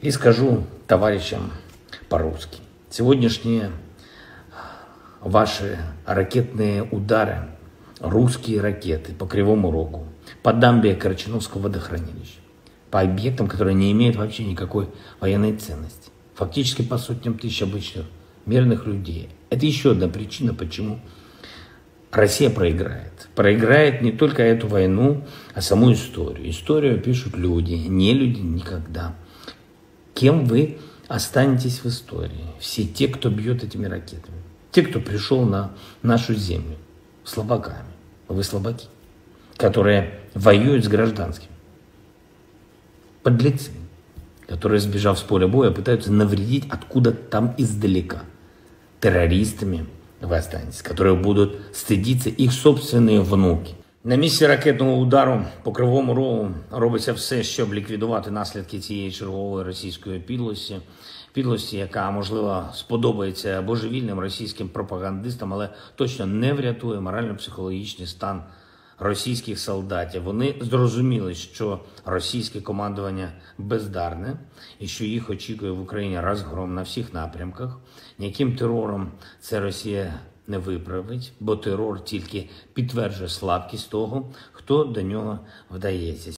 И скажу товарищам по-русски. Сегодняшние ваши ракетные удары, русские ракеты по Кривому Рогу, по дамбе Карачиновского водохранилища, по объектам, которые не имеют вообще никакой военной ценности, фактически по сотням тысяч обычных мирных людей. Это еще одна причина, почему Россия проиграет. Проиграет не только эту войну, а саму историю. Историю пишут люди, не люди никогда. Кем вы останетесь в истории? Все те, кто бьет этими ракетами. Те, кто пришел на нашу землю слабаками. Вы слабаки, которые воюют с гражданскими. Подлецы, которые, сбежав с поля боя, пытаются навредить откуда-то там издалека. Террористами ви останетесь, которые будуть стидитися їх собственні внуки. На місці ракетного удару по Кривому Рогу робиться все, щоб ліквідувати наслідки цієї чергової російської підлості, яка, можливо, сподобається божевільним російським пропагандистам, але точно не врятує морально-психологічний стан російських солдатів. Вони зрозуміли, що російське командування бездарне і що їх очікує в Україні розгром на всіх напрямках. Ніяким терором це Росія не виправить, бо терор тільки підтверджує слабкість того, хто до нього вдається.